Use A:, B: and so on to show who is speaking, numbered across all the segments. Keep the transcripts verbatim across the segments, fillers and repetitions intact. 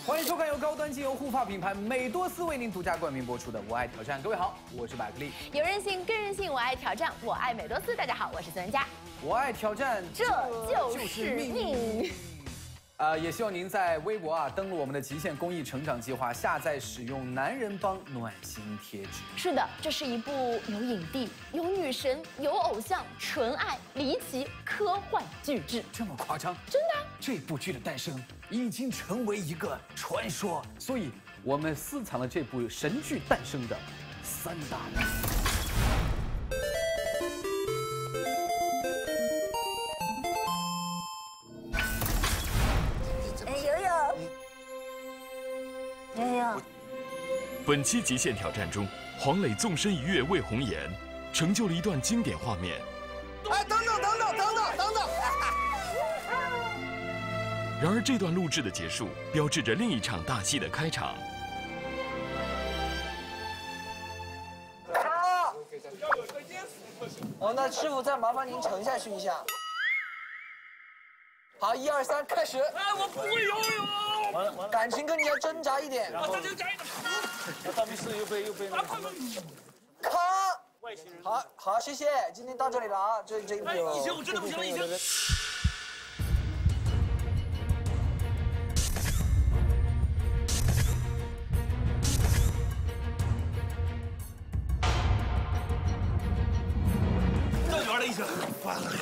A: 欢迎收看由高端精油护发品牌美多斯为您独家冠名播出的《我爱挑战》。各位好，我是百克力。
B: 有韧性更任性，我爱挑战，我爱美多斯。大家好，我是孙文佳。
A: 我爱挑战，
B: 这就是命。
A: 呃，也希望您在微博啊登录我们的极限公益成长计划，下载使用男人帮暖心贴纸。
B: 是的，这是一部有影帝、有女神、有偶像、纯爱、离奇科幻巨制。
A: 这么夸张？
B: 真的、啊？
A: 这部剧的诞生已经成为一个传说，所以我们私藏了这部神剧诞生的三大秘密。
C: 本期极限挑战中，黄磊纵身一跃魏红颜，成就了一段经典画面。
D: 哎，等等等等等等等等！
C: 然而，这段录制的结束，标志着另一场大戏的开场。
D: 好。哦，那师傅再麻烦您沉下去一下。好，一二三，开始。
E: 哎，我不会游泳。
D: 完了完了，感情跟你要挣扎一点。
E: 我再挣扎一点。
D: 大力士又被又被那个。咔！好好，谢谢，今天到这里了啊，这这个。
E: 已经，我真的不行了，已经。更远了，已经。完了。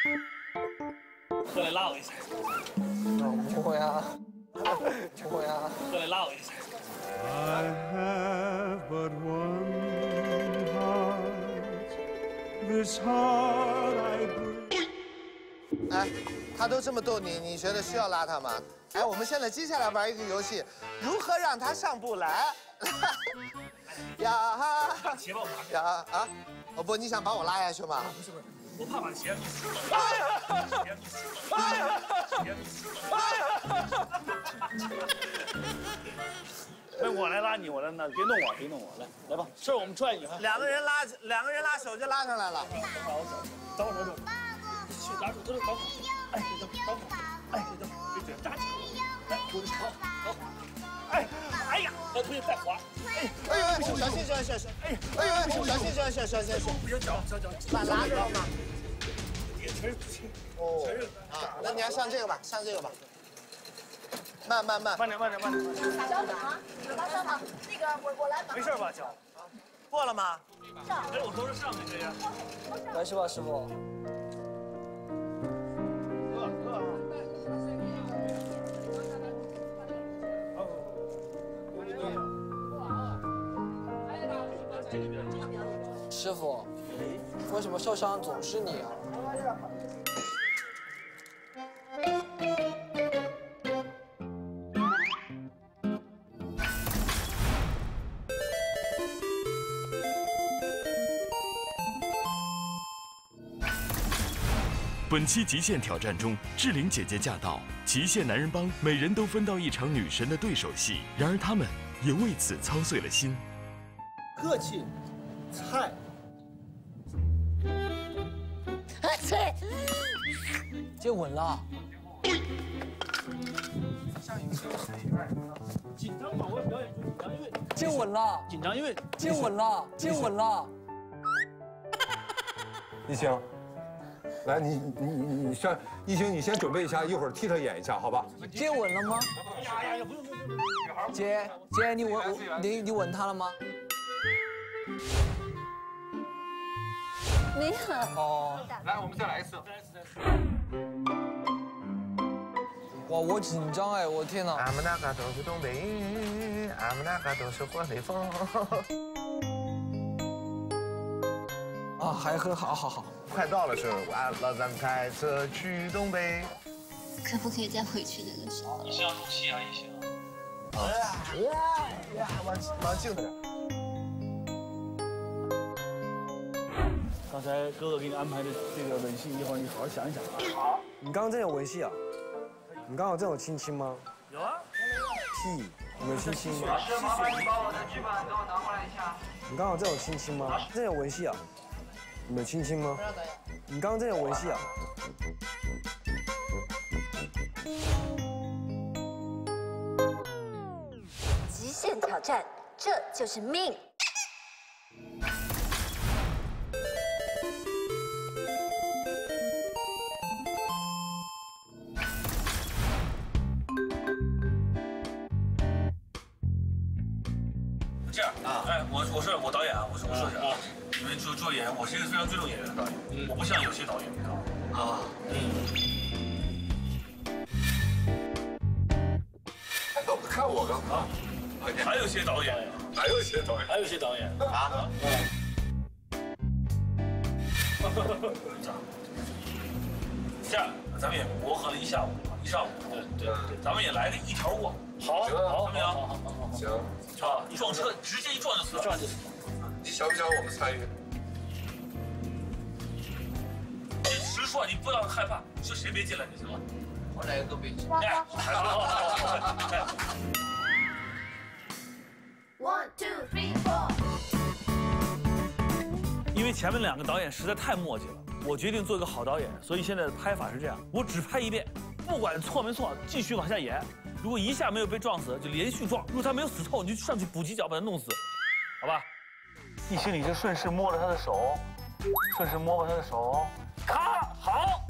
E: 过来拉我一下。
D: 不会啊。 不会啊！
E: 过来拉我一下。
F: I have but one heart, this heart I break.
G: 哎，他都这么逗你，你觉得需要拉他吗？哎，我们现在接下来玩一个游戏，如何让他上不来？呀哈！
E: 鞋吧，我
G: 呀啊！哦不，你想把我拉下去吗？
E: 不是不是，我怕把鞋你湿了。鞋你湿了。鞋你湿了。 哎，我来拉你，我来拉，别弄我，别弄我，来来吧，这儿我们拽你哈。
G: 两个人拉，两个人拉手就拉上来了。
E: 把我手，等会儿，等会儿，去拉住，等会儿，等会儿，哎，等会儿，等会儿，哎，等会儿，别嘴扎紧，来，我好，好，哎，哎呀，我腿再滑，哎，
G: 哎呦，小心，小心，小心，哎，哎呦，小心，小心，小心，小心，
E: 不行，脚，脚，脚，
G: 拉拉着吗？
E: 也全是全
G: 哦，啊，那你要上这个吧，上这个吧。 慢慢慢，
E: 慢点慢点慢点。
B: 小马啊，马小马，那个我我来。
E: 没事吧，脚？
G: 过了吗？
B: 上。
E: 哎，我头是上面这样。
D: 没事吧，师傅？
E: 哥哥。
D: 师傅，为什么受伤总是你啊？
C: 本期极限挑战中，志玲姐姐驾到，极限男人帮每人都分到一场女神的对手戏，然而他们也为此操碎了心。
D: 客气，菜。
B: 菜。
D: 接吻了。
E: 紧张嘛，我表演就紧张，因为
D: 接吻了。
E: 紧张，因为
D: 接吻了，接吻了。
H: 一星。 来，你你你你先，一星，你先准备一下，一会儿替他演一下，好吧？
D: 接吻了吗？
E: 呀呀呀，不用不用不用，
D: 姐姐，你吻我，你你吻他了吗？
B: 没有。
D: 哦。
H: 来，我们再来一次。
D: 哇，我紧张哎，我天哪！
G: 俺们那个都是东北，俺们那个都是活雷锋。
D: 啊，还喝，好好好。
G: 快到了，是完了，咱们开车去东北。
I: 可不可以再回去那个时候？
E: 你是要入戏啊，一星。
G: 啊呀呀，往往镜子。
E: 刚才哥哥给你安排的这个吻戏，一会儿你好好想一想啊。
D: 好。你刚刚真有吻戏啊？你刚刚真有亲亲吗？
E: 有啊。
D: 屁，有亲亲吗？
J: 老师，麻烦你把我的剧本给我拿过来一下。
D: 你刚刚真有亲亲吗？真有吻戏啊？ 你有亲亲吗？你刚刚真有吻戏啊？
K: 挑战，这就是命。
E: 这样啊，哎，我我是我导演啊，我是我说一下啊，你们注注意，我是一个非常尊重演员的导演，我不像有些导演，你知道吗？啊，嗯。
H: 看我干嘛？
E: 还有些导演，
H: 还有些导演，
E: 还有些导演啊！这样，咱们也磨合了一下午，一上午，对对对，咱们也来个一条过，好，好，怎么样？
H: 行，
E: 啊，一撞车，直接一撞就死，撞就死。
H: 你想不想我们参与？
E: 你实说，你不要害怕，就谁别进来就行了。
J: 我来个背景。
E: 哎，好好好好。
B: One two three four。
E: 因为前面两个导演实在太墨迹了，我决定做一个好导演，所以现在的拍法是这样：我只拍一遍，不管错没错，继续往下演。如果一下没有被撞死，就连续撞；如果他没有死透，你就上去补几脚把他弄死，好吧？一心你就顺势摸着他的手，顺势摸着他的手，咔，好。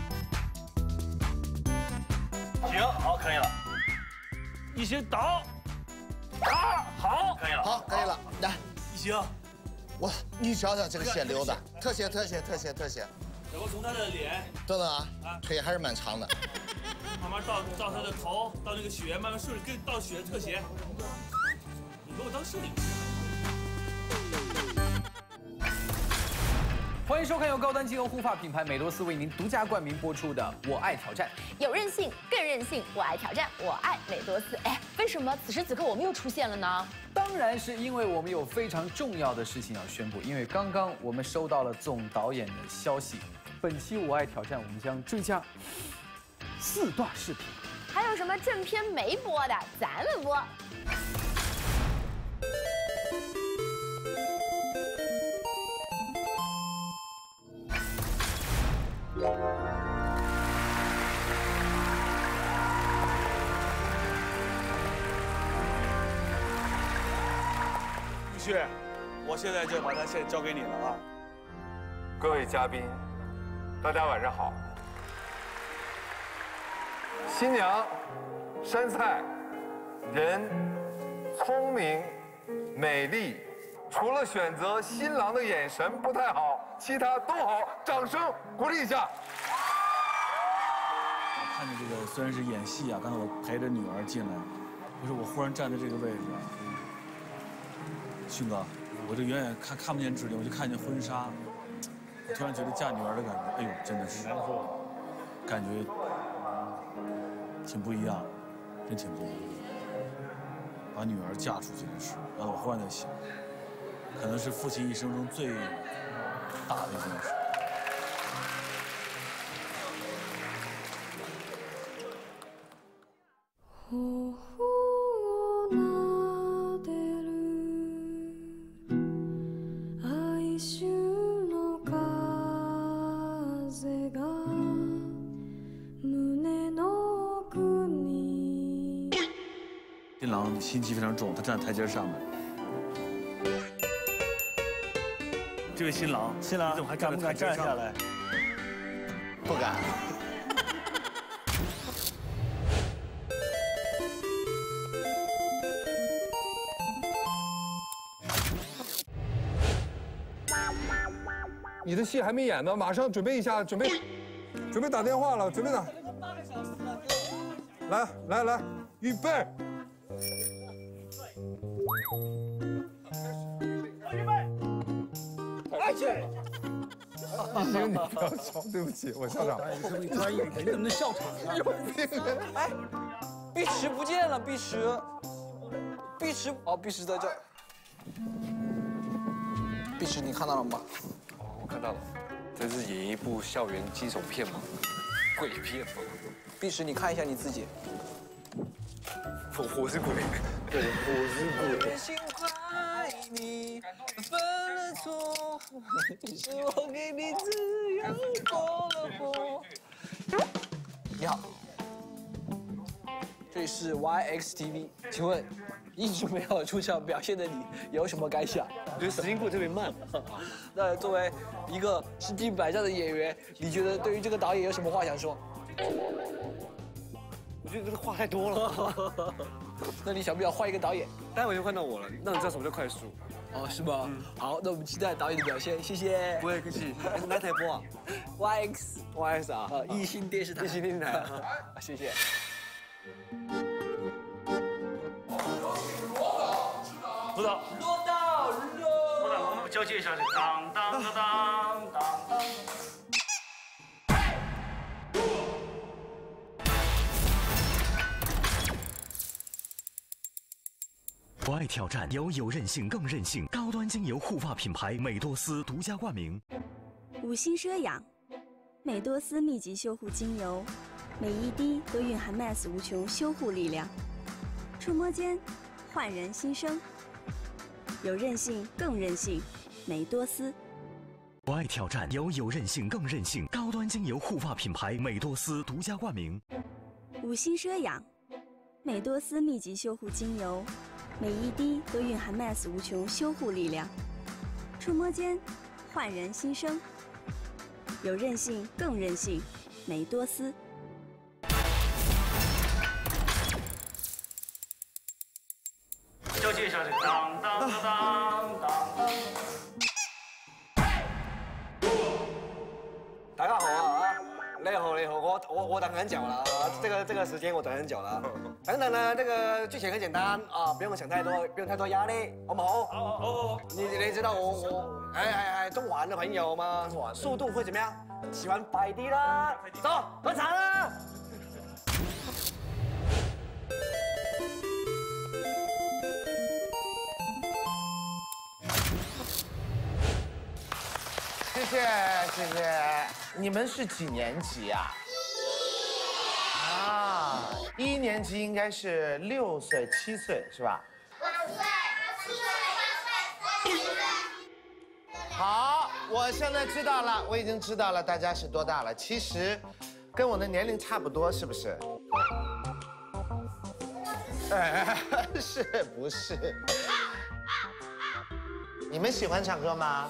E: 行，好，可以了。一行倒，咔，好，可以了。
G: 好，可以了。来，
E: 一行，
G: 哇，你瞧瞧这个血流的，特写，特写，特写，特写。
E: 然后从他的脸，
G: 等等啊，腿还是蛮长的。
E: 慢慢到到他的头，到那个血，慢慢顺着跟到血特写。你给我当摄影师。
A: 欢迎收看由高端精油护发品牌美多斯为您独家冠名播出的《我爱挑战》。
B: 有韧性，更任性，我爱挑战，我爱美多斯。哎，为什么此时此刻我们又出现了呢？
A: 当然是因为我们有非常重要的事情要宣布，因为刚刚我们收到了总导演的消息，本期《我爱挑战》我们将追加四段视频。
B: 还有什么正片没播的，咱们播。
E: 玉旭，我现在就把他现在交给你了啊！
H: 各位嘉宾，大家晚上好。新娘山菜，人聪明美丽，除了选择新郎的眼神不太好，其他都好，掌声鼓励一下。
E: 看着这个虽然是演戏啊，刚才我陪着女儿进来，不是我忽然站在这个位置啊，迅哥，我就远远看看不见指令，我就看见婚纱，我突然觉得嫁女儿的感觉，哎呦，真的是，感觉挺不一样，真挺不一样。把女儿嫁出去的事，然后我忽然在想，可能是父亲一生中最大的一件事。 新郎心机非常重，他站在台阶上面。这位新郎，新郎，你怎么还站在台阶上来？
G: 不敢。
H: 你的戏还没演呢，马上准备一下，准备，准备打电话了，准备打。来来来，预备。
E: 哎去！
H: 一行，你不要笑，对不起，我校长。
D: 你专业，你怎么能笑场啊？
H: 有病！
D: 哎，碧池不见了，碧池，碧池，哦，碧池在这儿。碧池，你看到了吗？
L: 我看到了，这是演一部校园惊悚片吗？鬼片吗？
D: 碧池，你看一下你自己。
L: 我我是鬼，对，我是鬼。
D: 心怀你，犯了错，是我给你自由过了火。你好，这里是 Y X T V，请问一直没有出场表现的你有什么感想？
L: 我觉得时间过得特别慢。
D: 那作为一个身经百战的演员，你觉得对于这个导演有什么话想说？
L: 我觉得这个话太多了。
D: 那你想不想换一个导演？
L: 待会就换到我了，让你知道什么叫快速。
D: 哦，是吗？嗯、好，那我们期待导演的表现，谢谢。
L: 不会客气。哪台播啊
D: ？Y X
L: Y X 啊，
D: 呃，艺星电视台。
L: 艺星电视台。
D: 谢谢。
M: 舞蹈。
D: 落到落。
M: 舞蹈，我们交接一下，这当当当当当当。
C: 不爱挑战，由有韧性更韧性高端精油护发品牌美多斯独家冠名。
N: 五星奢养，美多斯密集修护精油，每一滴都蕴含 Mass 无穷修护力量，触摸间焕然新生。有韧性更韧性，美多斯。
C: 不爱挑战，由有韧性更韧性高端精油护发品牌美多斯独家冠名。
N: 五星奢养，美多斯密集修护精油。每一滴都蕴含 Mass 无穷修护力量，触摸间焕然新生。有韧性更韧性，美多斯。
M: 交接一下，这当当当当当。
L: 大家好啊！你好，你好，我我我等很久了啊，这个这个时间我等很久了。等等呢，这个剧情很简单啊，不用想太多，不用太多压力，好不好？好，好，好。你你知道我我哎哎哎，中环的朋友吗？速度会怎么样？喜欢快啲啦，走，观察啦。
G: 谢谢谢谢，你们是几年级呀？啊，一年级应该是六岁七岁是吧？八岁，七岁，八岁，七岁。好，我现在知道了，我已经知道了大家是多大了。其实，跟我的年龄差不多，是不是？哎，是不是？你们喜欢唱歌吗？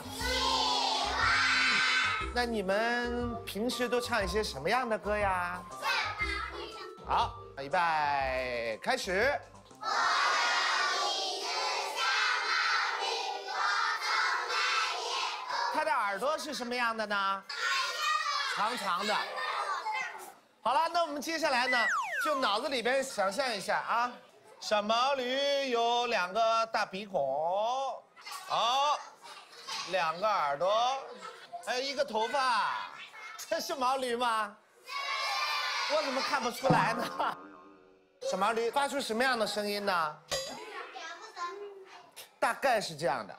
G: 那你们平时都唱一些什么样的歌呀？好，预备，开始。我有一只小毛驴，我从来也不。它的耳朵是什么样的呢？长长的。好了，那我们接下来呢，就脑子里边想象一下啊，小毛驴有两个大鼻孔，好，两个耳朵。还有一个头发，这是毛驴吗？我怎么看不出来呢？小毛驴发出什么样的声音呢？大概是这样的。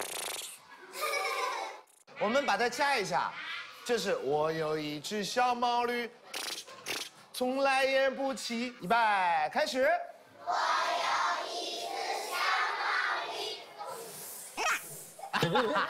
G: 我们把它加一下，就是我有一只小毛驴，从来也不骑。预备，开始。我有一只小毛驴。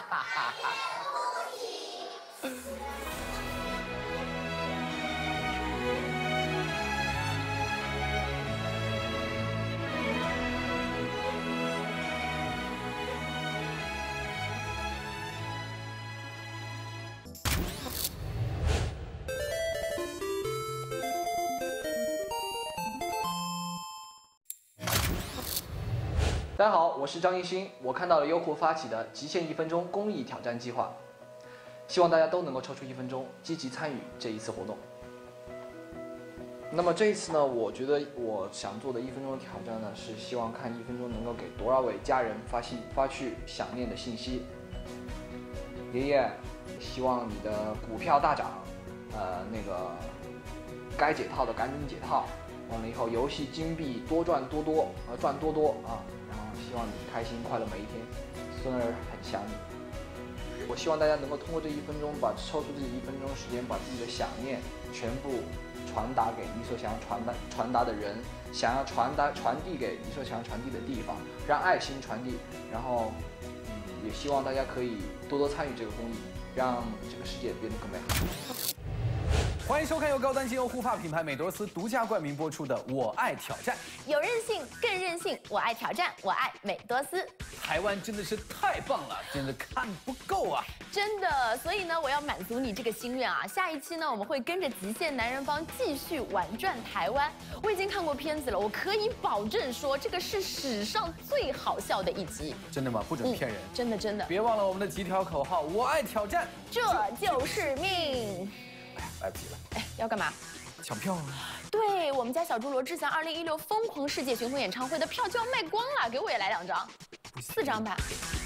A: 大家好，我是张艺兴。我看到了优酷发起的极限一分钟公益挑战计划，希望大家都能够抽出一分钟，积极参与这一次活动。那么这一次呢，我觉得我想做的一分钟的挑战呢，是希望看一分钟能够给多少位家人发信发去想念的信息。爷爷，希望你的股票大涨，呃，那个该解套的赶紧解套，完了以后游戏金币多赚多多，呃，赚多多啊。然后希望你开心快乐每一天，孙儿很想你。我希望大家能够通过这一分钟，把抽出这一分钟时间，把自己的想念全部传达给你所想要传达传达的人，想要传达传递给你所想要传递的地方，让爱心传递。然后，嗯，也希望大家可以多多参与这个公益，让这个世界变得更美好。
O: 欢迎收看由高端精油护发品牌美多斯独家冠名播出的《我爱挑战》。
B: 有韧性更任性，我爱挑战，我爱美多斯。
O: 台湾真的是太棒了，真的看不够啊！
B: 真的，所以呢，我要满足你这个心愿啊！下一期呢，我们会跟着极限男人帮继续玩转台湾。我已经看过片子了，我可以保证说，这个是史上最好笑的一集。
O: 真的吗？不准骗人！
B: 嗯、真的真的。
O: 别忘了我们的几条口号：我爱挑战，
B: 这就是命。
O: 哎呀，来不及了！
B: 哎，要干嘛？
O: 抢票啊！
B: 对我们家小猪罗志祥二零一六疯狂世界巡回演唱会的票就要卖光了，给我也来两张，四张吧。